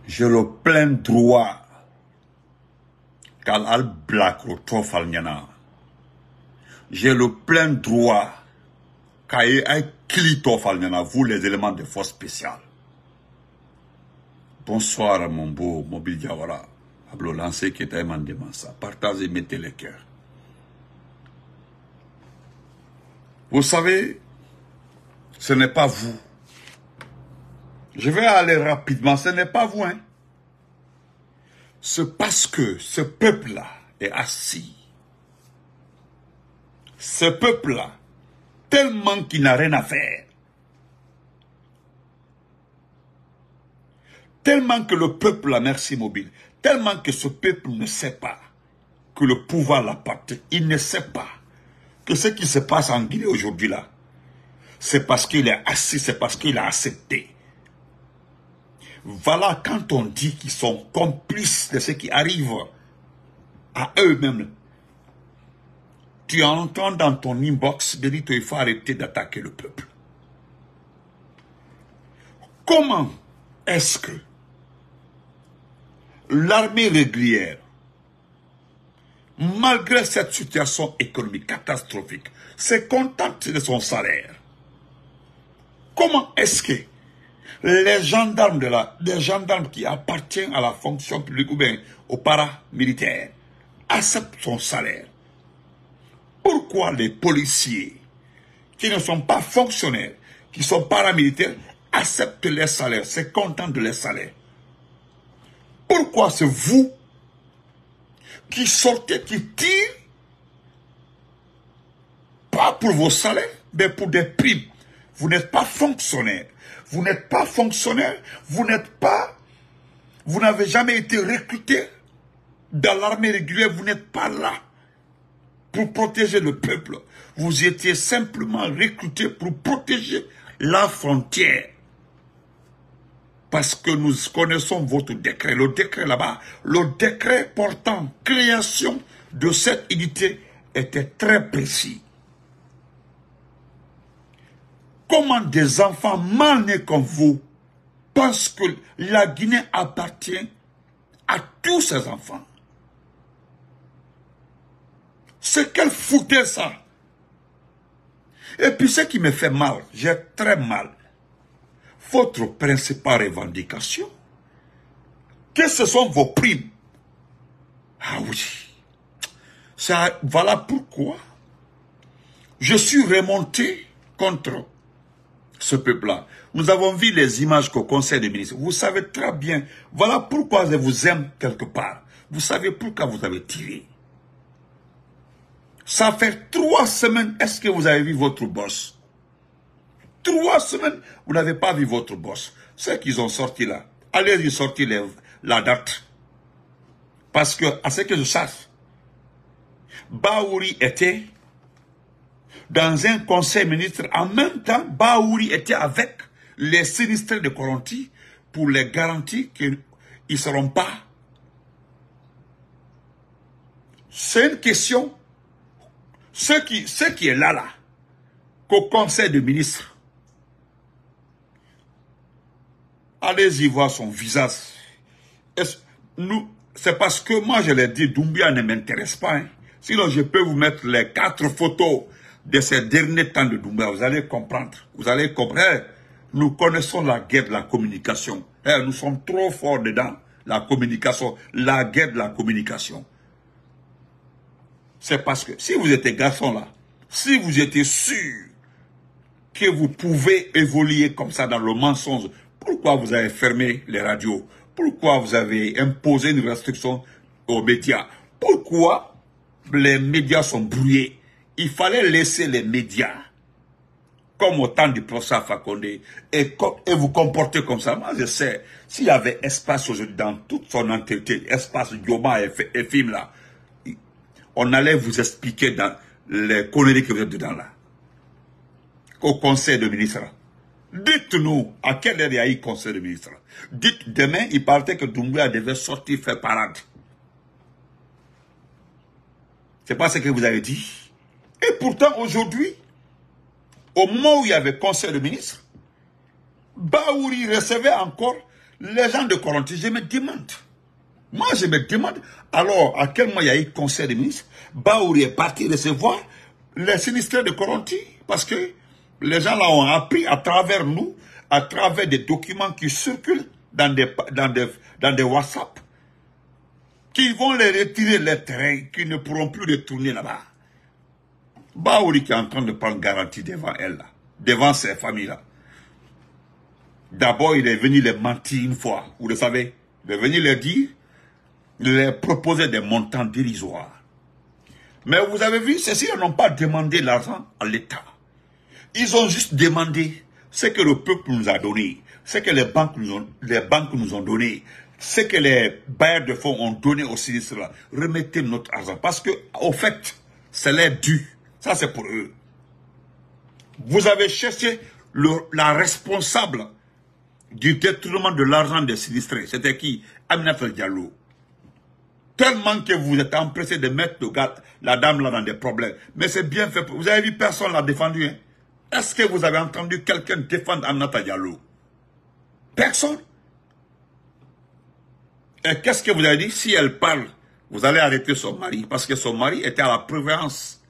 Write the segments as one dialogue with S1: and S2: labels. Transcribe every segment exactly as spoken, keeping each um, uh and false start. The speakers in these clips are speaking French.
S1: j'ai le plein droit qu'al al black au trofal nyana. J'ai le plein droit qu'à un cli trofal nyana, vous les éléments de force spéciale. Bonsoir mon beau Mobile Diawara. Ablo lancé qui était un ça. Partagez, mettez les cœurs. Vous savez, ce n'est pas vous. Je vais aller rapidement, ce n'est pas vous, hein. C'est parce que ce peuple-là est assis. Ce peuple-là, tellement qu'il n'a rien à faire. Tellement que le peuple, la merci mobile, tellement que ce peuple ne sait pas que le pouvoir l'appartient. Il ne sait pas que ce qui se passe en Guinée aujourd'hui là, c'est parce qu'il est assis, c'est parce qu'il a accepté. Voilà quand on dit qu'ils sont complices de ce qui arrive à eux-mêmes. Tu entends dans ton inbox de dire qu'il faut arrêter d'attaquer le peuple. Comment est-ce que l'armée régulière, malgré cette situation économique catastrophique, se contente de son salaire? Comment est-ce que les gendarmes, de la, les gendarmes qui appartiennent à la fonction publique ou bien aux paramilitaires acceptent son salaire? Pourquoi les policiers qui ne sont pas fonctionnaires, qui sont paramilitaires, acceptent les salaires, se contentent de les salaires? Pourquoi c'est vous qui sortez, qui tirez, pas pour vos salaires, mais pour des primes? Vous n'êtes pas fonctionnaire. Vous n'êtes pas fonctionnaire. Vous n'êtes pas... Vous n'avez jamais été recruté dans l'armée régulière. Vous n'êtes pas là pour protéger le peuple. Vous étiez simplement recruté pour protéger la frontière. Parce que nous connaissons votre décret. Le décret là-bas, le décret portant création de cette unité était très précis. Comment des enfants mal nés comme vous pensent que la Guinée appartient à tous ces enfants? C'est quelle foutaise ça? Et puis ce qui me fait mal, j'ai très mal. Votre principale revendication, que ce sont vos primes. Ah oui. Ça, voilà pourquoi je suis remonté contre ce peuple-là. Nous avons vu les images qu'au Conseil des ministres. Vous savez très bien. Voilà pourquoi je vous aime quelque part. Vous savez pourquoi vous avez tiré. Ça fait trois semaines. Est-ce que vous avez vu votre boss? Trois semaines, vous n'avez pas vu votre boss. C'est qu'ils ont sorti là. Allez-y sortir les, la date. Parce que, à ce que je sache, Baouri était dans un conseil ministre. En même temps, Baouri était avec les sinistrés de Koronti pour les garantir qu'ils ne seront pas. C'est une question. Ce qui, ce qui est là, là, qu'au conseil de ministres, allez-y voir son visage. C'est parce que moi je l'ai dit, Doumbia ne m'intéresse pas. Hein. Sinon je peux vous mettre les quatre photos de ces derniers temps de Doumbia. Vous allez comprendre. Vous allez comprendre. Nous connaissons la guerre de la communication. Eh, nous sommes trop forts dedans. La communication. La guerre de la communication. C'est parce que si vous étiez garçon là, si vous étiez sûr que vous pouvez évoluer comme ça dans le mensonge, pourquoi vous avez fermé les radios? Pourquoi vous avez imposé une restriction aux médias? Pourquoi les médias sont brouillés? Il fallait laisser les médias, comme au temps du professeur Fakonde, et, et vous comporter comme ça. Moi, je sais, s'il y avait espace aujourd'hui dans toute son entité, espace Dioma et, et film là, on allait vous expliquer dans les conneries que vous êtes dedans là. Au conseil de ministres. Dites-nous à quelle heure il y a eu conseil de ministres. Dites, demain, il paraît que Doumbouya devait sortir faire parade. C'est pas ce que vous avez dit. Et pourtant, aujourd'hui, au moment où il y avait conseil de ministres, Baouri recevait encore Les gens de Coronti, je me demande. Moi, je me demande, alors, à quel moment il y a eu conseil des ministres, Baouri est parti recevoir les sinistrés de Coronti, parce que les gens là ont appris à travers nous, à travers des documents qui circulent dans des, dans des, dans des WhatsApp, qui vont les retirer les terrains, qui ne pourront plus retourner là-bas. Baouri qui est en train de prendre garantie devant elle, là, devant ces familles-là. D'abord, il est venu les mentir une fois, vous le savez. Il est venu les dire, il leur proposer des montants dérisoires. Mais vous avez vu, ceux-ci n'ont pas demandé l'argent à l'État. Ils ont juste demandé ce que le peuple nous a donné, ce que les banques nous ont, les banques nous ont donné, ce que les bailleurs de fonds ont donné aux sinistres là. Remettez notre argent. Parce que, au fait, c'est l'air dû. Ça, c'est pour eux. Vous avez cherché le, la responsable du détournement de l'argent des sinistrés. C'était qui? Aminata Diallo. Tellement que vous êtes empressé de mettre le gars, la dame là dans des problèmes. Mais c'est bien fait. Vous avez vu, personne l'a défendu. Hein? Est-ce que vous avez entendu quelqu'un défendre Aminata Diallo? Personne. Et qu'est-ce que vous avez dit? Si elle parle, vous allez arrêter son mari. Parce que son mari était à la prévoyance.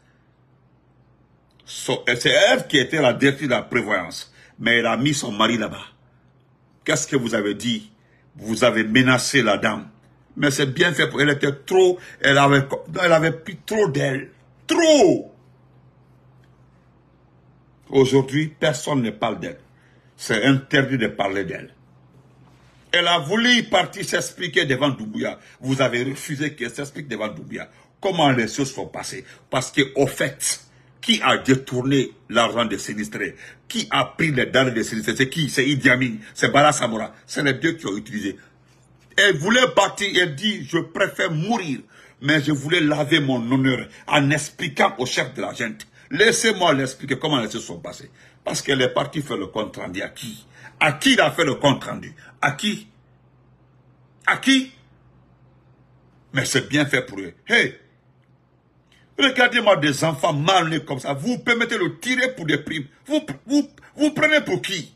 S1: So, c'est elle qui était la directrice de la prévoyance. Mais elle a mis son mari là-bas. Qu'est-ce que vous avez dit? Vous avez menacé la dame. Mais c'est bien fait. Elle était trop... Elle avait, elle avait pris trop d'elle. Trop! Aujourd'hui, personne ne parle d'elle. C'est interdit de parler d'elle. Elle a voulu partir s'expliquer devant Doumbouya. Vous avez refusé qu'elle s'explique devant Doumbouya. Comment les choses sont passées? Parce qu'au fait, qui a détourné l'argent des sinistrés? Qui a pris les denrées des sinistrés? C'est qui? C'est Idi Amin, c'est Bala Samora. C'est les deux qui ont utilisé. Elle voulait partir, elle dit, je préfère mourir, mais je voulais laver mon honneur en expliquant au chef de la gente. Laissez-moi l'expliquer comment les choses sont passées. Parce qu'elle est partie faire le compte rendu à qui? À qui il a fait le compte rendu? À qui? À qui? Mais c'est bien fait pour eux. Hey! Regardez-moi des enfants mal nés comme ça. Vous permettez de tirer pour des primes. Vous, vous, vous prenez pour qui?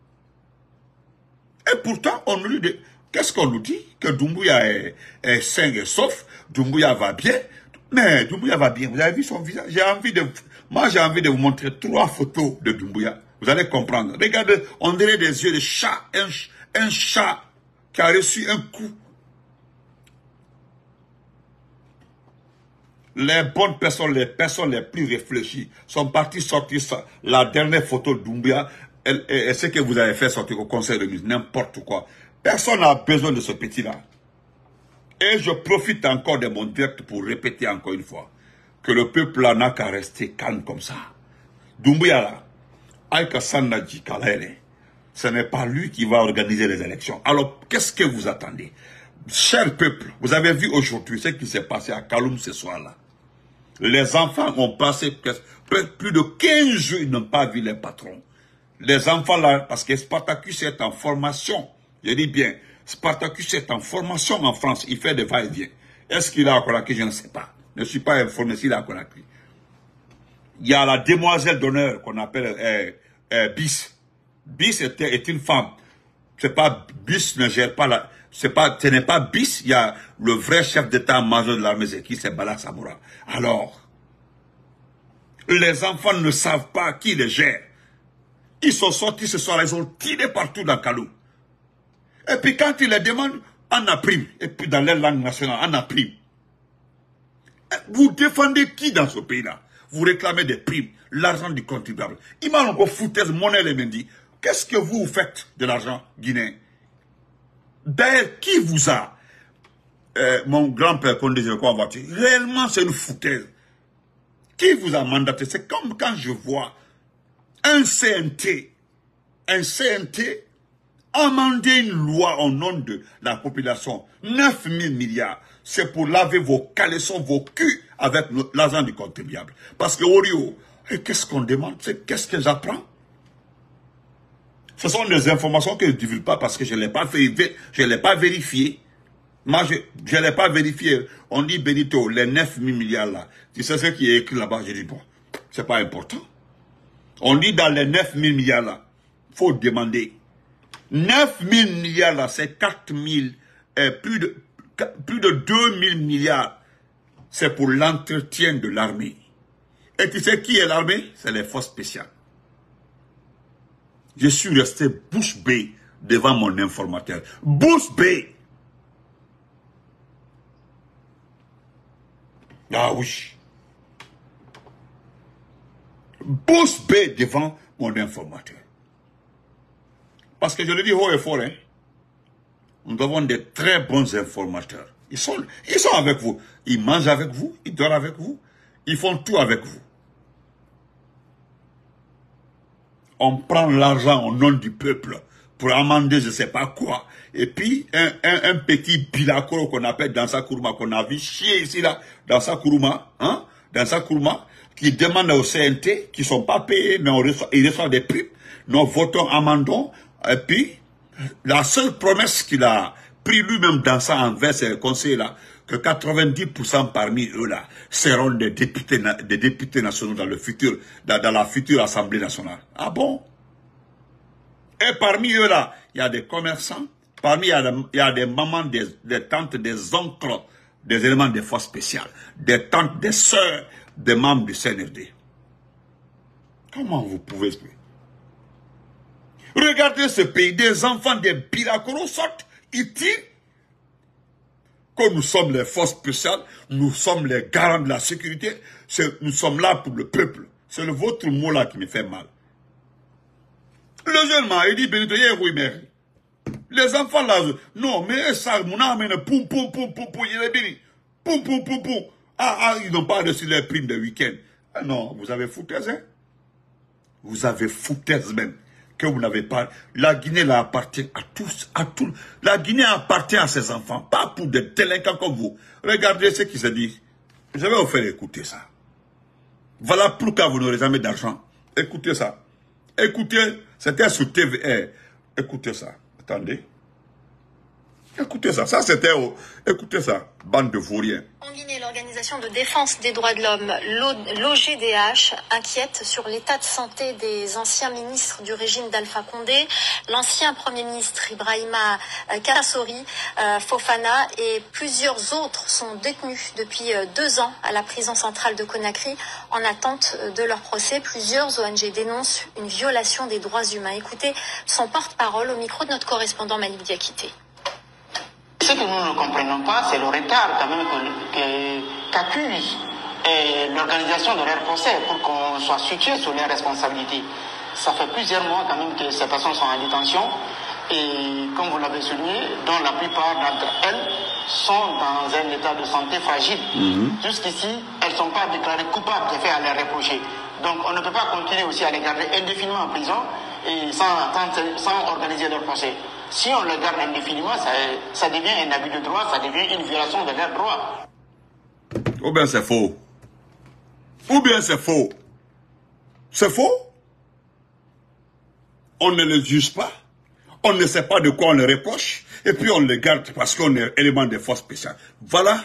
S1: Et pourtant, on nous dit... Qu'est-ce qu'on nous dit? Que Doumbouya est, est sain et sauf. Doumbouya va bien. Mais Doumbouya va bien. Vous avez vu son visage? J'ai envie de... Moi, j'ai envie de vous montrer trois photos de Doumbouya. Vous allez comprendre. Regardez, on dirait des yeux de chat. Un, un chat qui a reçu un coup. Les bonnes personnes, les personnes les plus réfléchies sont parties sortir ça. La dernière photo de Doumbouya, et, et, et ce que vous avez fait sortir au conseil de ministre, n'importe quoi. Personne n'a besoin de ce petit-là. Et je profite encore de mon direct pour répéter encore une fois que le peuple n'a qu'à rester calme comme ça. Doumbouya là, Aïka Sandaji Kalaele, ce n'est pas lui qui va organiser les élections. Alors, qu'est-ce que vous attendez? Cher peuple, vous avez vu aujourd'hui ce qui s'est passé à Kaloum ce soir-là. Les enfants ont passé plus de quinze jours, ils n'ont pas vu les patrons. Les enfants là, parce que Spartacus est en formation. Je dis bien, Spartacus est en formation en France. Il fait des va-et-vient. Est-ce qu'il a à Conakry? Je ne sais pas. Je ne suis pas informé s'il a à Conakry. Il y a la demoiselle d'honneur qu'on appelle euh, euh, Bis. Bis est, est une femme. C'est pas Bis ne gère pas la... C'est pas, ce n'est pas Bis. Il y a le vrai chef d'état-major de l'armée, c'est qui? C'est Bala Samora. Alors, les enfants ne savent pas qui les gère. Ils sont sortis ce soir-là, ils ont tiré partout dans Kalou. Et puis quand ils les demandent, on a prime. Et puis dans leur langue nationale, on a prime. Vous défendez qui dans ce pays-là? Vous réclamez des primes, l'argent du contribuable. Imagine qu'on foutaise monnaie les mendis. Qu'est-ce que vous faites de l'argent guinéen? D'ailleurs, qui vous a, euh, mon grand-père qu'on disait quoi en voiture, réellement c'est une foutaise. Qui vous a mandaté? C'est comme quand je vois un C N T, un C N T amender une loi au nom de la population, neuf mille milliards. C'est pour laver vos caleçons, vos culs avec l'argent du contribuable. Parce que Orio, qu'est-ce qu'on demande? Qu'est-ce que j'apprends? Ce sont des informations que je ne divulgue pas parce que je ne l'ai pas fait, je l'ai pas vérifié. Moi, je ne l'ai pas vérifié. On dit Benito, les neuf mille milliards là. Tu sais ce qui est écrit là-bas? Je dis bon, c'est pas important. On dit dans les neuf mille milliards là, il faut demander. neuf mille milliards là, c'est quatre mille, euh, plus de, plus de deux mille milliards. C'est pour l'entretien de l'armée. Et tu sais qui est l'armée? C'est les forces spéciales. Je suis resté bouche bée devant mon informateur. Bouche bée. Ah oui. Bouche bée devant mon informateur. Parce que je le dis haut et fort, hein, nous avons des très bons informateurs. Ils sont, ils sont avec vous. Ils mangent avec vous. Ils dorment avec vous. Ils font tout avec vous. On prend l'argent au nom du peuple pour amender je ne sais pas quoi. Et puis, un, un, un petit bilakoro qu'on appelle dans sa Kourouma, qu'on a vu chier ici, là, dans sa Kourouma, hein, dans sa Kourouma, qui demande au C N T, qui ne sont pas payés, mais on reçoit, ils reçoivent des primes. Nous votons, amendons. Et puis, la seule promesse qu'il a pris lui-même dans ça envers ces conseils-là, que quatre-vingt-dix pour cent parmi eux-là seront des députés, des députés nationaux dans, le futur, dans, dans la future Assemblée nationale. Ah bon? Et parmi eux-là, il y a des commerçants, parmi il y a, il y a des mamans, des, des tantes, des oncles, des éléments des forces spéciales, des tantes, des sœurs, des membres du C N R D. Comment vous pouvez expliquer? Regardez ce pays, des enfants des Bilakoros sortent, ils tirent. Que nous sommes les forces spéciales, nous sommes les garants de la sécurité, nous sommes là pour le peuple. C'est le votre mot là qui me fait mal. Le jeune m'a dit, oui, mais les enfants là, non, mais ça, mon âme, poum, poum, poum, poum, poum, il est béni. Poum, poum, poum, poum. Ah, ah, ils n'ont pas reçu les primes de week-end. Ah non, vous avez foutaise, hein? Vous avez foutaise même. Que vous n'avez pas. La Guinée là appartient à tous, à tous. La Guinée appartient à ses enfants, pas pour des délinquants comme vous. Regardez ce qui se dit. Je vais vous faire écouter ça. Voilà pourquoi vous n'aurez jamais d'argent. Écoutez ça. Écoutez, c'était sur T V R. Écoutez ça. Attendez. Écoutez ça. Ça c'était au... Écoutez ça. Bande de vauriens.
S2: En Guinée, l'Organisation de défense des droits de l'homme, l'O G D H, inquiète sur l'état de santé des anciens ministres du régime d'Alpha Condé, l'ancien Premier ministre Ibrahima Kassori euh, Fofana et plusieurs autres sont détenus depuis euh, deux ans à la prison centrale de Conakry en attente de leur procès. Plusieurs O N G dénoncent une violation des droits humains. Écoutez son porte-parole au micro de notre correspondant Malik Diakité.
S3: Ce que nous ne comprenons pas, c'est le retard quand même qu'accuse l'organisation de leur procès pour qu'on soit situé sur les responsabilités. Ça fait plusieurs mois quand même que ces personnes sont en détention et comme vous l'avez souligné, dont la plupart d'entre elles sont dans un état de santé fragile. Mmh. Jusqu'ici, elles ne sont pas déclarées coupables des faits à les reprocher. Donc on ne peut pas continuer aussi à les garder indéfiniment en prison et sans, sans, sans organiser leur procès. Si on le garde indéfiniment, ça, ça devient un abus de droit, ça devient une violation de leurs droits.
S1: Ou bien c'est faux. Ou bien c'est faux. C'est faux. On ne le juge pas. On ne sait pas de quoi on le reproche. Et puis on le garde parce qu'on est élément des forces spéciales. Voilà.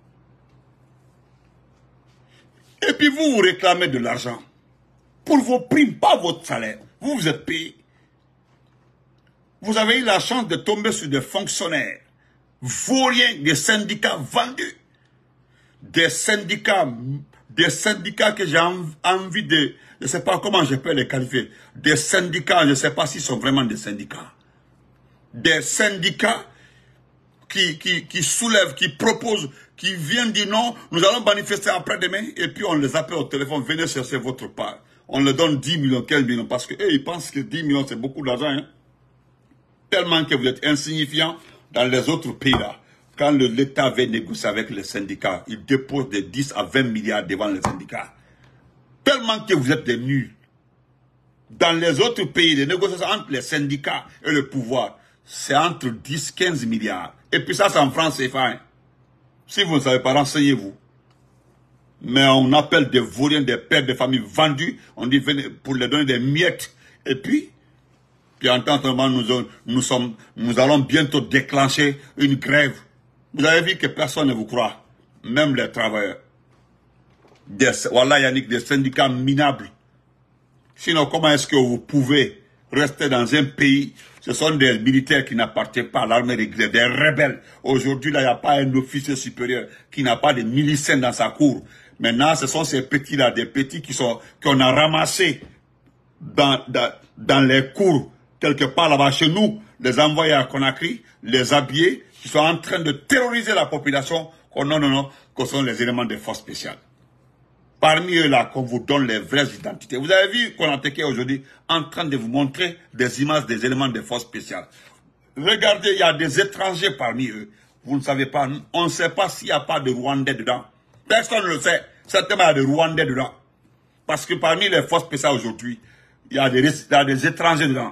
S1: Et puis vous vous réclamez de l'argent. Pour vos primes, pas votre salaire. Vous vous êtes payé. Vous avez eu la chance de tomber sur des fonctionnaires vauriens, des syndicats vendus. Des syndicats, des syndicats que j'ai envie de... Je ne sais pas comment je peux les qualifier. Des syndicats, je ne sais pas s'ils sont vraiment des syndicats. Des syndicats qui, qui, qui soulèvent, qui proposent, qui viennent dire non, nous allons manifester après-demain, et puis on les appelle au téléphone, venez chercher votre part. On leur donne dix millions, quinze millions, parce qu'ils pensent que dix millions c'est beaucoup d'argent, hein. Tellement que vous êtes insignifiant dans les autres pays là. Quand l'État vient négocier avec les syndicats, il dépose de dix à vingt milliards devant les syndicats. Tellement que vous êtes des nuls. Dans les autres pays, les négociations entre les syndicats et le pouvoir, c'est entre dix à quinze milliards. Et puis ça, c'est en France, c'est fin. Si vous ne savez pas, renseignez-vous. Mais on appelle des vauriens, des pères de famille vendus, on dit venez pour leur donner des miettes. Et puis, puis en tant que nous, nous, sommes, nous allons bientôt déclencher une grève. Vous avez vu que personne ne vous croit, même les travailleurs. Des, voilà Yannick, des syndicats minables. Sinon, comment est-ce que vous pouvez rester dans un pays. Ce sont des militaires qui n'appartiennent pas à l'armée régulière, des rebelles. Aujourd'hui, là, il n'y a pas un officier supérieur qui n'a pas de miliciens dans sa cour. Maintenant, ce sont ces petits-là, des petits qui sont qu'on a ramassés dans, dans, dans les cours, quelque part là-bas chez nous, les envoyer à Conakry, les habiller, qui sont en train de terroriser la population. Oh non, non, non, que sont les éléments des forces spéciales. Parmi eux là, qu'on vous donne les vraies identités. Vous avez vu Konateke aujourd'hui en train de vous montrer des images des éléments des forces spéciales. Regardez, il y a des étrangers parmi eux. Vous ne savez pas, on ne sait pas s'il n'y a pas de Rwandais dedans. Personne ne le sait. Certainement, il y a des Rwandais dedans. Parce que parmi les forces spéciales aujourd'hui, il y a des, il y a des étrangers dedans.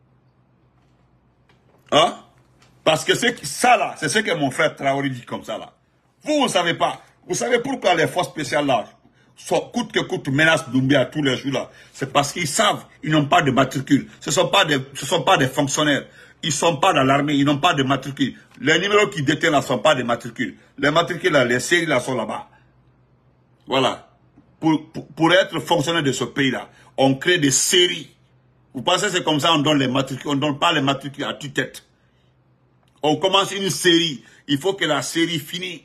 S1: Hein? Parce que ça là, c'est ce que mon frère Traoré dit comme ça là. Vous, vous ne savez pas. Vous savez pourquoi les forces spéciales là, sont, coûte que coûte, menacent Doumbia tous les jours là. C'est parce qu'ils savent, ils n'ont pas de matricule. Ce ne sont pas des, ce sont pas des fonctionnaires. Ils ne sont pas dans l'armée, ils n'ont pas de matricule. Les numéros qu'ils détiennent là ne sont pas des matricules. Les matricules là, les séries là sont là-bas. Voilà. Pour, pour, pour être fonctionnaire de ce pays là, on crée des séries. Vous pensez que c'est comme ça on donne les matricules, on ne donne pas les matricules à tue-tête. On commence une série, il faut que la série finisse.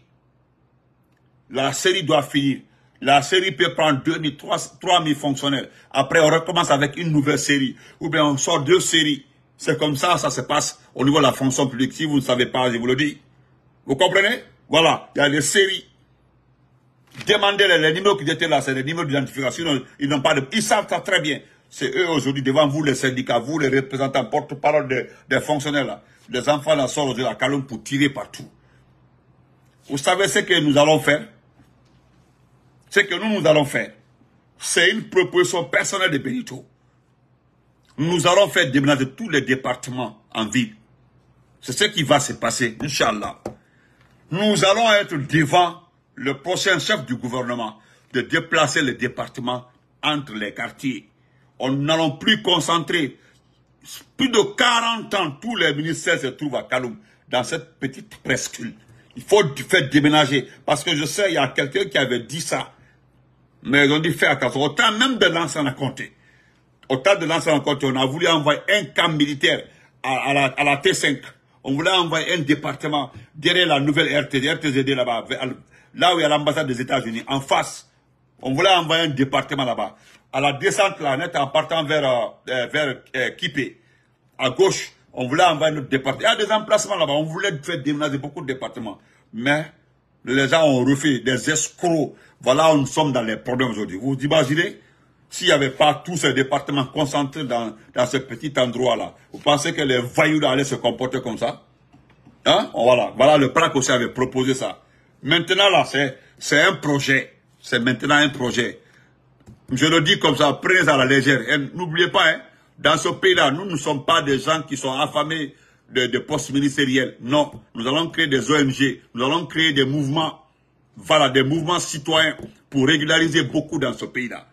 S1: La série doit finir. La série peut prendre deux mille, trois mille fonctionnaires. Après, on recommence avec une nouvelle série. Ou bien on sort deux séries. C'est comme ça, ça se passe au niveau de la fonction publique. Si vous ne savez pas, je vous le dis. Vous comprenez? Voilà, il y a des séries. Demandez les, les numéros qui étaient là, c'est des numéros d'identification. Ils n'ont pas de... Ils savent ça très bien. C'est eux aujourd'hui, devant vous, les syndicats, vous, les représentants, porte-parole des, des fonctionnaires là. Les enfants là sortent aujourd'hui à Kaloum pour tirer partout. Vous savez ce que nous allons faire? Ce que nous, nous allons faire, c'est une proposition personnelle de Benito. Nous allons faire déménager tous les départements en ville. C'est ce qui va se passer, Inch'Allah. Nous allons être devant le prochain chef du gouvernement de déplacer les départements entre les quartiers. On n'allons plus concentrer. Plus de quarante ans, tous les ministères se trouvent à Kaloum, dans cette petite presqu'île. Il faut faire déménager. Parce que je sais, il y a quelqu'un qui avait dit ça. Mais ils ont dit faire attention. Autant même de l'ancien à compter. Autant de l'ancien à compter, on a voulu envoyer un camp militaire à, à, la, à la T cinq. On voulait envoyer un département derrière la nouvelle R T D, R T Z D là-bas, là où il y a l'ambassade des États-Unis, en face. On voulait envoyer un département là-bas. À la descente là, net en partant vers, euh, vers euh, Kipé, à gauche, on voulait envoyer notre département. Il y a des emplacements là-bas, on voulait faire déménager beaucoup de départements. Mais les gens ont refait des escrocs. Voilà où nous sommes dans les problèmes aujourd'hui. Vous vous imaginez, s'il n'y avait pas tous ces départements concentrés dans, dans ce petit endroit-là, vous pensez que les voyous allaient se comporter comme ça? Hein? Voilà, voilà, le P R A C aussi avait proposé ça. Maintenant, là, c'est un projet. C'est maintenant un projet. Je le dis comme ça, prenez à la légère. N'oubliez pas, hein, dans ce pays-là, nous ne sommes pas des gens qui sont affamés de, de postes ministériels. Non, nous allons créer des O N G, nous allons créer des mouvements, voilà, des mouvements citoyens pour régulariser beaucoup dans ce pays-là.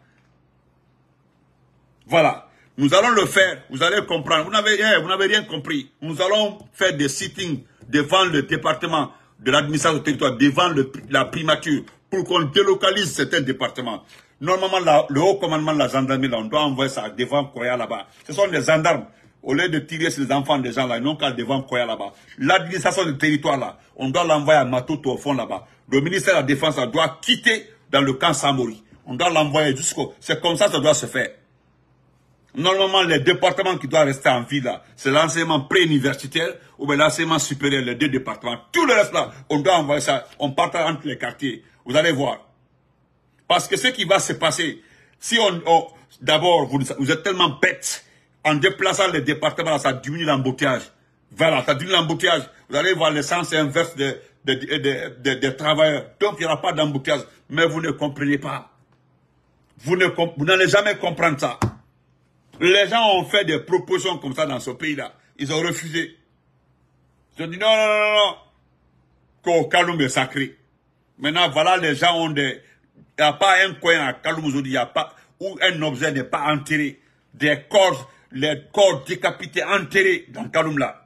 S1: Voilà, nous allons le faire, vous allez comprendre. Vous n'avez eh, vous n'avez rien compris. Nous allons faire des sittings devant le département de l'administration du territoire, devant le, la primature, pour qu'on délocalise certains départements. Normalement, la, le haut commandement de la gendarmerie, là, on doit envoyer ça devant Koya là-bas. Ce sont des gendarmes. Au lieu de tirer sur les enfants des gens là, ils n'ont qu'à devant Koya là-bas. L'administration du territoire là, on doit l'envoyer à Matoto au fond là-bas. Le ministère de la Défense là, doit quitter dans le camp Samori. On doit l'envoyer jusqu'au... C'est comme ça que ça doit se faire. Normalement, les départements qui doivent rester en ville là, c'est l'enseignement pré-universitaire ou bien l'enseignement supérieur, les deux départements. Tout le reste là, on doit envoyer ça, on partage entre les quartiers. Vous allez voir. Parce que ce qui va se passer, si on... on d'abord, vous, vous êtes tellement bêtes, en déplaçant les départements, là, ça diminue l'embouteillage. Voilà, ça diminue l'embouteillage. Vous allez voir le sens inverse des de, de, de, de, de travailleurs. Donc, il n'y aura pas d'embouteillage. Mais vous ne comprenez pas. Vous ne vous n'allez jamais comprendre ça. Les gens ont fait des propositions comme ça dans ce pays-là. Ils ont refusé. Ils ont dit non, non, non, non. Qu'au Kaloum est sacré. Maintenant, voilà, les gens ont des... Il n'y a pas un coin à Kaloum aujourd'hui, il n'y a pas... où un objet n'est pas enterré. Des corps, les corps décapités, enterrés dans Kaloum là.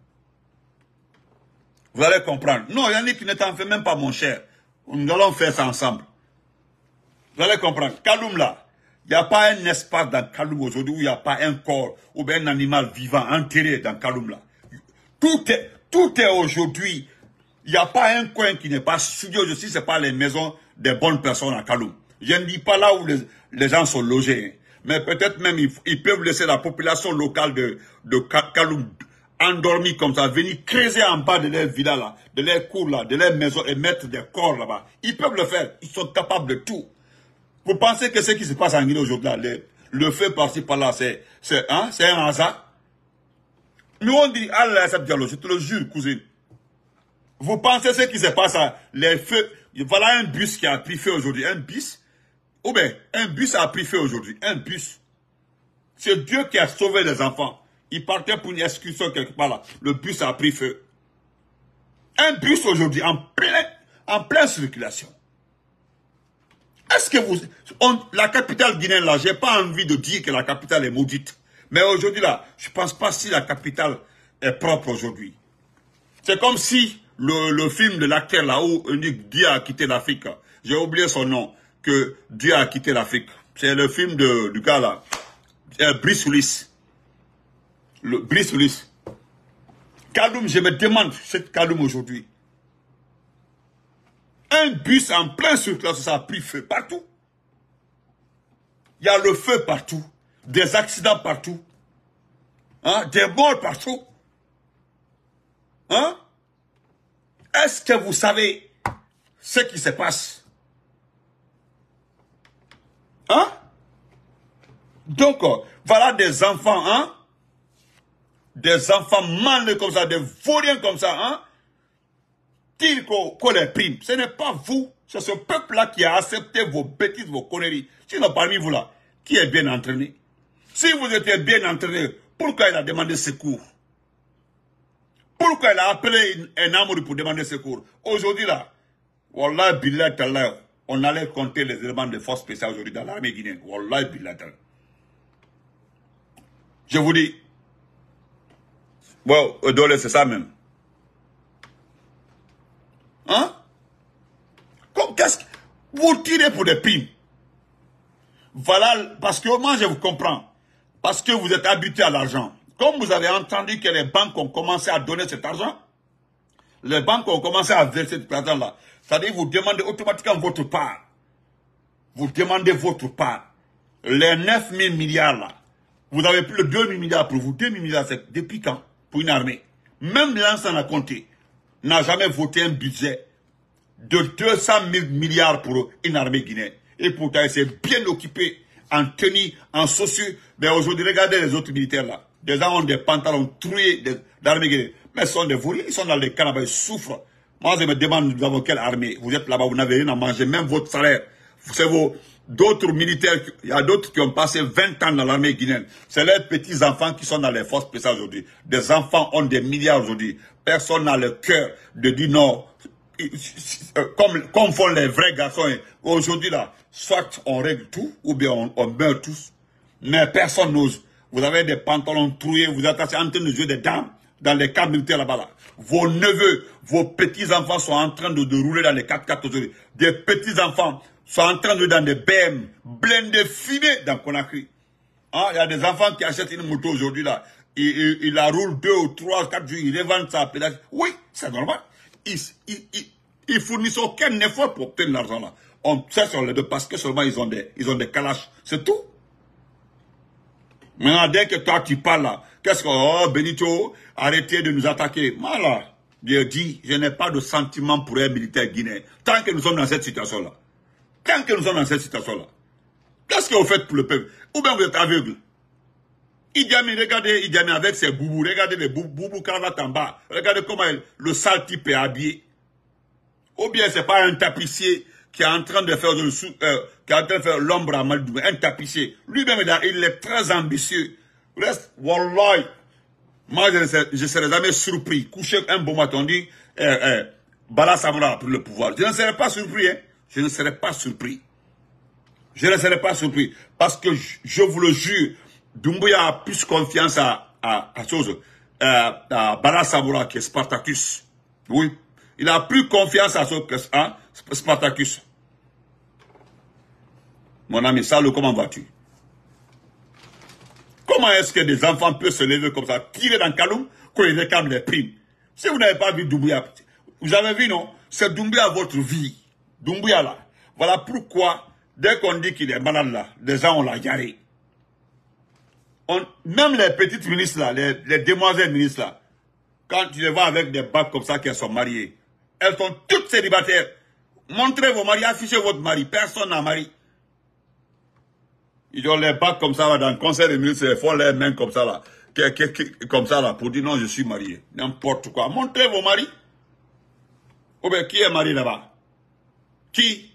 S1: Vous allez comprendre. Non, Yannick, ne t'en fais même pas, mon cher. Nous allons faire ça ensemble. Vous allez comprendre. Kaloum là, Il n'y a pas un espace dans Kaloum aujourd'hui où il n'y a pas un corps ou bien un animal vivant enterré dans Kaloum là. Tout est, tout est aujourd'hui. Il n'y a pas un coin qui n'est pas studio aussi, ce n'est pas les maisons des bonnes personnes à Kaloum. Je ne dis pas là où les, les gens sont logés. Mais peut-être même ils, ils peuvent laisser la population locale de, de Kaloum endormie comme ça, venir creuser en bas de leur villa là, de leur cours là, de leur maison et mettre des corps là-bas. Ils peuvent le faire. Ils sont capables de tout. Vous pensez que ce qui se passe en Guinée aujourd'hui là, le, le feu par-ci par-là, c'est hein, un hasard? Nous on dit, Allah ça dialogue, je te le jure, cousine. Vous pensez ce qui se passe à les feux? Voilà un bus qui a pris feu aujourd'hui. Un bus? Ou bien, un bus a pris feu aujourd'hui. Un bus. C'est Dieu qui a sauvé les enfants. Ils partaient pour une excursion quelque part là. Le bus a pris feu. Un bus aujourd'hui en pleine, en pleine circulation. Est-ce que vous... On, la capitale guinéenne là, j'ai pas envie de dire que la capitale est maudite. Mais aujourd'hui là, je ne pense pas si la capitale est propre aujourd'hui. C'est comme si le, le film de l'acteur là où on dit Dieu a quitté l'Afrique. J'ai oublié son nom. Que Dieu a quitté l'Afrique. C'est le film de, du gars là. Euh, Brice Willis. Le Brice Willis. Kaloum, je me demande, cette Kaloum aujourd'hui. Un bus en plein circulation, ça a pris feu partout. Il y a le feu partout. Des accidents partout. Hein? Des morts partout. Hein? Est-ce que vous savez ce qui se passe? Hein? Donc, euh, voilà des enfants, hein? Des enfants malades comme ça, des vauriens comme ça, hein? Tire qu'on les prime. Ce n'est pas vous, c'est ce peuple-là qui a accepté vos bêtises, vos conneries. Sinon, parmi vous là, qui est bien entraîné? Si vous étiez bien entraîné, pourquoi il a demandé secours? Pourquoi il a appelé un amour pour demander secours? Aujourd'hui là, Wallah billah tallah, on allait compter les éléments de force spéciale aujourd'hui dans l'armée guinéenne. Wallah billah tallah. Je vous dis, bon, c'est ça même. Hein? Comme qu'est-ce que vous tirez pour des primes? Voilà, parce que moi je vous comprends. Parce que vous êtes habitué à l'argent. Comme vous avez entendu que les banques ont commencé à donner cet argent, les banques ont commencé à verser cet argent-là. C'est-à-dire vous demandez automatiquement votre part. Vous demandez votre part. Les neuf mille milliards là, vous avez plus de deux mille milliards pour vous. deux mille milliards, c'est depuis quand? Pour une armée. Même l'ancien a compté. N'a jamais voté un budget de deux cent mille milliards pour une armée guinéenne. Et pourtant, il s'est bien occupé en tenue, en sociaux. Mais aujourd'hui, regardez les autres militaires là. Des gens ont des pantalons troués d'armée guinéenne. Mais ce sont des vauriens, ils sont dans les canapés, ils souffrent. Moi, je me demande, nous avons quelle armée? Vous êtes là-bas, vous n'avez rien à manger, même votre salaire. C'est vos... D'autres militaires, il y a d'autres qui ont passé vingt ans dans l'armée guinéenne. C'est les petits-enfants qui sont dans les forces spéciales aujourd'hui. Des enfants ont des milliards aujourd'hui. Personne n'a le cœur de dire non. Comme, comme font les vrais garçons. Aujourd'hui, là, soit on règle tout, ou bien on, on meurt tous. Mais personne n'ose. Vous avez des pantalons troués, vous êtes en train de jouer des dames dans les camps militaires là-bas. Là. Vos neveux, vos petits-enfants sont en train de, de rouler dans les quatre quatre aujourd'hui. Des petits-enfants sont en train de dans des B M, blindés, fumés dans Conakry. Hein? Il y a des enfants qui achètent une moto aujourd'hui là. Ils, ils, ils la roulent deux ou trois, quatre jours, ils revendent ça à pédage. Oui, c'est normal. Ils, ils, ils, ils fournissent aucun effort pour obtenir l'argent là. On sait sur les deux parce que seulement ils ont des, ils ont des calaches. C'est tout. Maintenant, dès que toi tu parles là, qu'est-ce que, oh Benito, arrêtez de nous attaquer. Moi là, je dis, je n'ai pas de sentiment pour un militaire guinéen. Tant que nous sommes dans cette situation là. Tant que nous sommes dans cette situation-là, qu'est-ce que vous faites pour le peuple? Ou bien vous êtes aveugle? Idi Amin, regardez Idi Amin avec ses boubous, regardez les boubous cravates en bas, regardez comment il, le sale type est habillé. Ou bien c'est pas un tapissier qui est en train de faire le sou, euh, qui est en train de faire l'ombre à Maldou, un tapissier. Lui-même, il est très ambitieux. Reste, wallahi, moi je ne serais, je serais jamais surpris. Coucher un bon matin, on dit, eh, eh, Bala Samora a pris le pouvoir. Je ne serais pas surpris, hein. Je ne serais pas surpris. Je ne serais pas surpris. Parce que je, je vous le jure, Doumbouya a plus confiance à, à, à, chose, à, à Bala Samoura que Spartacus. Oui. Il a plus confiance à, ce, à Spartacus. Mon ami Salou, comment vas-tu? Comment est-ce que des enfants peuvent se lever comme ça, tirer dans Kaloum, quand ils réclament les primes? Si vous n'avez pas vu Doumbouya, vous avez vu, non? C'est Doumbouya votre vie. Doumbouya là. Voilà pourquoi, dès qu'on dit qu'il est malade là, les gens ont la diarrhée. On, même les petites ministres là, les, les demoiselles ministres là, quand tu les vois avec des bacs comme ça qu'elles sont mariées, elles sont toutes célibataires. Montrez vos maris, affichez votre mari. Personne n'a mari. Ils ont les bacs comme ça là, dans le conseil des ministres, ils font les mains comme ça là, que, que, que, comme ça là, pour dire non, je suis marié. N'importe quoi. Montrez vos maris. Ou bien, qui est marié là-bas? Qui?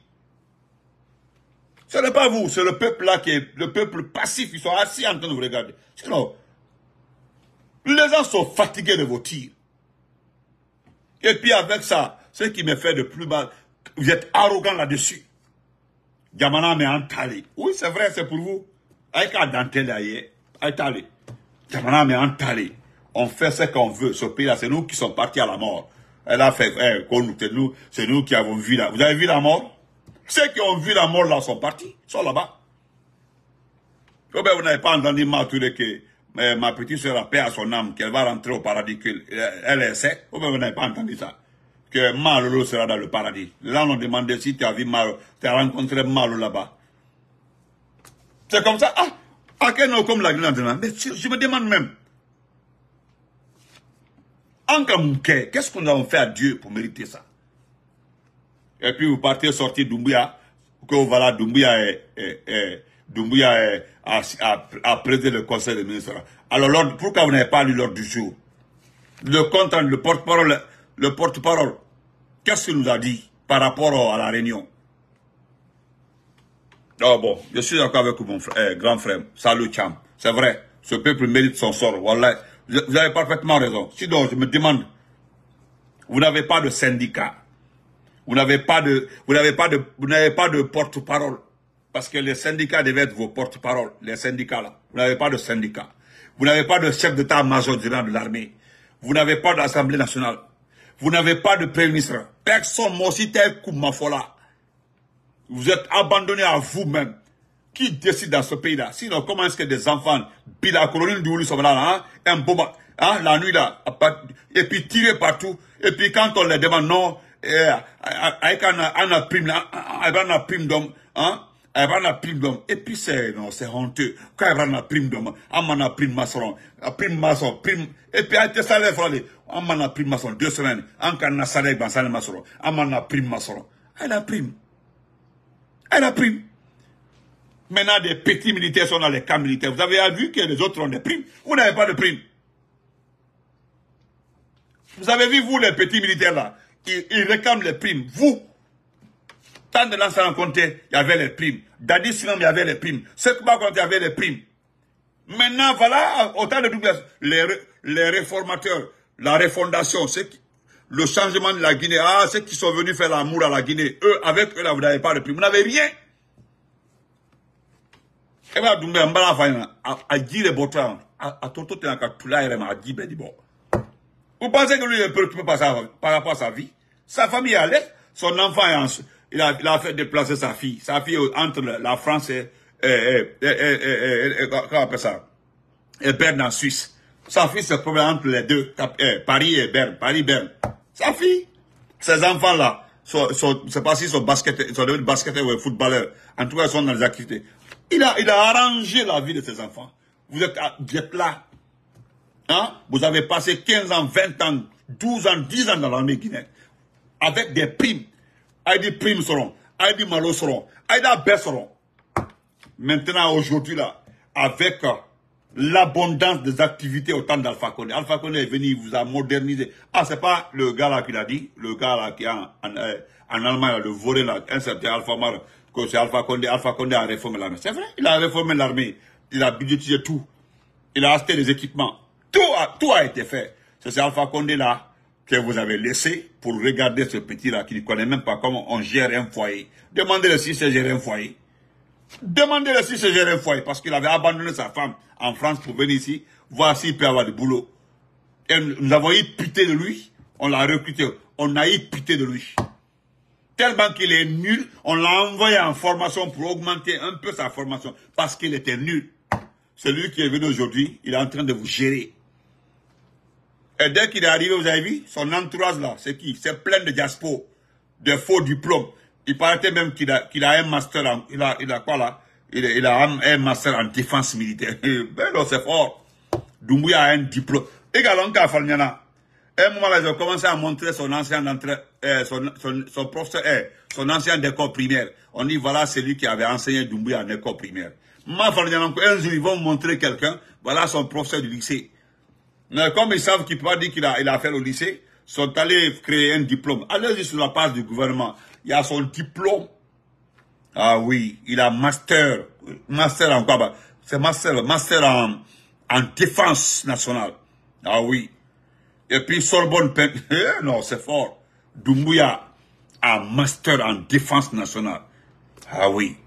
S1: Ce n'est pas vous, c'est le peuple là qui est, le peuple passif, ils sont assis en train de vous regarder. Sinon, les gens sont fatigués de vos tirs. Et puis avec ça, ce qui me fait de plus mal, vous êtes arrogant là-dessus. Yamana me entalé. Oui, c'est vrai, c'est pour vous. Avec la dentelle ailleurs, entalé. Yamana me entalé. On fait ce qu'on veut. Ce pays-là, c'est nous qui sommes partis à la mort. Elle a fait, eh, c'est nous, c'est nous qui avons vu la. Vous avez vu la mort? Ceux qui ont vu la mort là sont partis, sont là-bas. Oh ben, vous n'avez pas entendu m'atturer que eh, ma petite soeur a paix à son âme, qu'elle va rentrer au paradis, qu'elle est sec. Oh ben, vous n'avez pas entendu ça. Que Malolo sera dans le paradis. Les gens ont demandé si tu as vu Malolo, tu as rencontré Malolo là-bas. C'est comme ça. Ah, à quel nom comme la Guinée? Mais je me demande même. En Kamouké, qu'est-ce qu'on a fait à Dieu pour mériter ça? Et puis vous partez sortir Doumbouya, que voilà, Doumbouya est, est, est, Doumbouya est, a, a, a présidé le conseil des ministres. Alors, pourquoi vous n'avez pas lu l'ordre du jour? Le compte, le porte-parole, le porte-parole, qu'est-ce qu'il nous a dit par rapport à la réunion? Oh bon, je suis d'accord avec mon frère, eh, grand frère, salut Cham. C'est vrai, ce peuple mérite son sort. Voilà, vous avez parfaitement raison. Sinon, je me demande, vous n'avez pas de syndicat. Vous n'avez pas de, vous n'avez pas de, vous n'avez pas de porte-parole. Parce que les syndicats devaient être vos porte-parole. Les syndicats là. Vous n'avez pas de syndicat. Vous n'avez pas de chef d'état-major général de l'armée. Vous n'avez pas d'Assemblée nationale. Vous n'avez pas de Premier ministre. Personne, moi aussi, tel Koumafola. Vous êtes abandonné à vous-même. Qui décide dans ce pays-là? Sinon, comment est-ce que des enfants, Bila Colonie du sont là, hein, un boba, hein, la nuit là, et puis tirés partout, et puis quand on les demande, non, avec un prime là, avec un prime d'homme, hein, avec un prime d'homme, et puis c'est, non, c'est honteux. Quand il y a un prime d'homme, on a prime maçon, prime maçon, prime, et puis avec tes salaires, on a prime maçon, deux semaines, on a salaire, on a maçon, on a prime maçon. Elle a prime. Elle a prime. Maintenant, des petits militaires sont dans les camps militaires. Vous avez vu que les autres ont des primes. Vous n'avez pas de primes. Vous avez vu, vous, les petits militaires là, ils, ils réclament les primes. Vous, tant de l'ancien compté, il y avait les primes. Dadi Sinam, il y avait les primes. Sekouba Konté, il y avait les primes. Maintenant, voilà, autant de doublage. Les, les réformateurs, la refondation, qui, le changement de la Guinée, ah, ceux qui sont venus faire l'amour à la Guinée, eux, avec eux, là, vous n'avez pas de primes. Vous n'avez rien. Et bien, Doumbé, à dire les boutons, à Toto, tu as tout là, à dire, ben, bon. Vous pensez que lui, il est préoccupé par, par rapport à sa vie? Sa famille est à l'aise, son enfant est en, il a, il a fait déplacer sa fille. Sa fille entre la France et, et, et, et, et, et comment on appelle ça? Et Berne en Suisse. Sa fille se trouve entre les deux, Paris et Berne, Paris-Berne. Sa fille. Ces enfants-là, c'est pas si sont basketteurs, ils sont devenus basketteurs ou footballeurs. En tout cas, ils sont dans les activités. Il a, il a arrangé la vie de ses enfants. Vous êtes, vous êtes là. Hein? Vous avez passé quinze ans, vingt ans, douze ans, dix ans dans l'armée guinéenne. Avec des primes. Aïdi primes seront. Aïdi malo seront. Aïda baisse seront. Maintenant, aujourd'hui, là, avec euh, l'abondance des activités au temps d'Alpha Condé. Alpha Condé est venu, il vous a modernisé. Ah, c'est pas le gars là qui l'a dit. Le gars là qui est en, en, euh, en Allemagne, le volé là, un certain Alpha Mar. Que c'est Alpha Condé, Alpha Condé a réformé l'armée. C'est vrai, il a réformé l'armée. Il a budgétisé tout. Il a acheté des équipements. Tout a, tout a été fait. C'est ce Alpha Condé là que vous avez laissé pour regarder ce petit là qui ne connaît même pas comment on gère un foyer. Demandez-le si c'est gérer un foyer. Demandez-le si c'est gérer un foyer parce qu'il avait abandonné sa femme en France pour venir ici, voir s'il peut avoir du boulot. Et nous avons eu pitié de lui. On l'a recruté. On a eu pitié de lui. Tellement qu'il est nul, on l'a envoyé en formation pour augmenter un peu sa formation. Parce qu'il était nul. Celui qui est venu aujourd'hui, il est en train de vous gérer. Et dès qu'il est arrivé, vous avez vu, son entourage là, c'est qui? C'est plein de diaspos, de faux diplômes. Il paraît même qu'il a, qu'il a un master en, il a, il a quoi là? Il a, il a un, un master en défense militaire. Ben non, c'est fort. Doumbouya a un diplôme. Également, qu'à Falniana. À un moment là, ils ont commencé à montrer son ancien entrée, euh, son, son, son professeur, euh, son ancien école primaire. On dit, voilà, c'est lui qui avait enseigné Doumbouya en école primaire. Un jour, ils vont montrer quelqu'un, voilà son professeur du lycée. Mais comme ils savent qu'il ne peut pas dire qu'il a, il a fait le lycée, ils sont allés créer un diplôme. Allez-y sur la page du gouvernement. Il y a son diplôme. Ah oui, il a master. Master en quoi? C'est master, master en, en défense nationale. Ah oui. Et puis Sorbonne, eh, non, c'est fort. Doumbouya a master en défense nationale. Ah oui.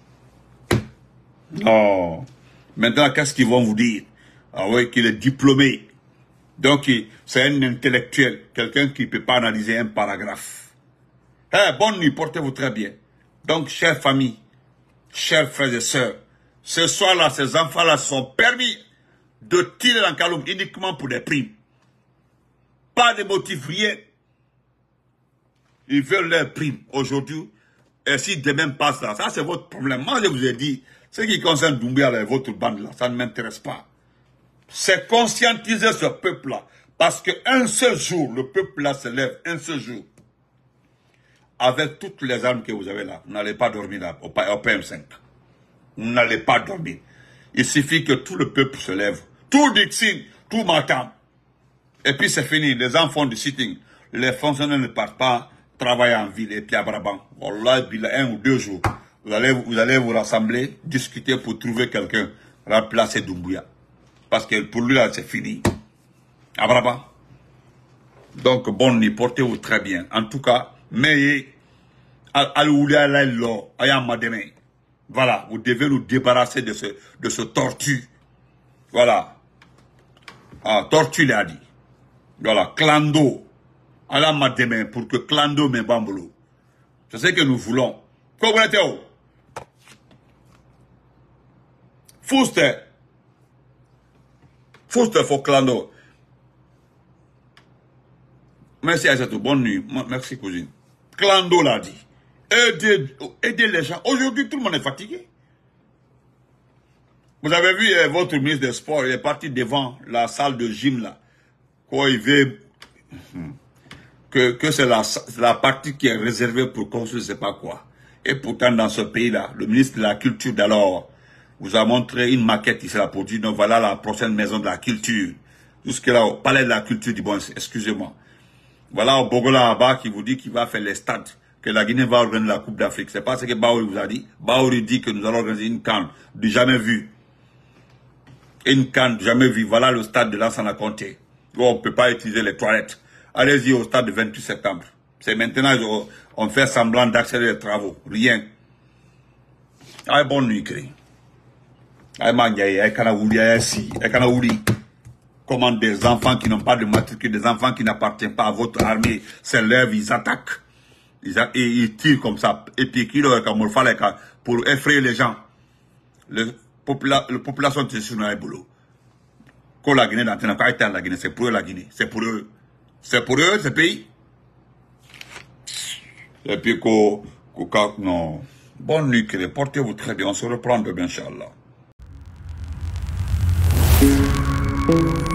S1: Non. Maintenant, qu'est-ce qu'ils vont vous dire? Ah oui, qu'il est diplômé. Donc, c'est un intellectuel, quelqu'un qui ne peut pas analyser un paragraphe. Eh, bonne nuit, portez-vous très bien. Donc, chère famille, chers frères et sœurs, ce soir-là, ces enfants-là sont permis de tirer en calomnie uniquement pour des primes. Pas de motif, rien. Ils veulent leurs primes aujourd'hui. Et si demain passe là, ça c'est votre problème. Moi, je vous ai dit, ce qui concerne Doumbouya, votre bande là, ça ne m'intéresse pas. C'est conscientiser ce peuple-là. Parce qu'un seul jour, le peuple-là se lève, un seul jour. Avec toutes les armes que vous avez là, vous n'allez pas dormir là, au P M cinq. Vous n'allez pas dormir. Il suffit que tout le peuple se lève. Tout Dixine, tout Matam. Et puis c'est fini. Les enfants du sitting, les fonctionnaires ne partent pas travailler en ville et puis à Brabant. Wallah, un ou deux jours, vous allez, vous allez vous rassembler, discuter pour trouver quelqu'un, remplacer Doumbouya. Parce que pour lui là, c'est fini. À Brabant. Donc, bonne nuit, portez-vous très bien. En tout cas, mais, voilà, vous devez nous débarrasser de ce, de ce tortue. Voilà. Ah, tortue, il a dit. Voilà, clando. Allah m'a demain pour que clando me bambolo. C'est ce que nous voulons. Comprenez-vous? Fouste. Fouste pour clando. Merci à cette bonne nuit. Merci, cousine. Clando l'a dit. Aidez, aidez les gens. Aujourd'hui, tout le monde est fatigué. Vous avez vu eh, votre ministre des Sports, il est parti devant la salle de gym là. Quoi, il veut que, que c'est la, la partie qui est réservée pour construire je ne sais pas quoi. Et pourtant, dans ce pays-là, le ministre de la Culture d'alors vous a montré une maquette ici là pour dire, non, voilà la prochaine maison de la culture. Jusque-là, au palais de la culture du bon, excusez-moi. Voilà au Bogola Abba qui vous dit qu'il va faire les stades, que la Guinée va organiser la Coupe d'Afrique. C'est pas ce que Baouri vous a dit. Baouri dit que nous allons organiser une CAN du jamais vu. Une CAN du jamais vu. Voilà le stade de Lansana Conté. Où on ne peut pas utiliser les toilettes. Allez-y au stade du vingt-huit septembre. C'est maintenant on fait semblant d'accélérer les travaux. Rien. Aïe, bonne nuit, Kri. Aïe, mangaye, aïe, kanaouli, aïe, si, aïe, kanaouli. Comment des enfants qui n'ont pas de matricule, des enfants qui n'appartiennent pas à votre armée, se lèvent, ils attaquent. Ils, a, et, ils tirent comme ça. Et puis, pour effrayer les gens. Le, popula, la population de sur le boulot. Quand la Guinée, la Guinée, c'est pour eux la Guinée. C'est pour eux. C'est pour eux, ce pays. Et puis, qu'au, qu'au, non. Bonne nuit, portez-vous très bien. On se reprend demain, Inch'Allah.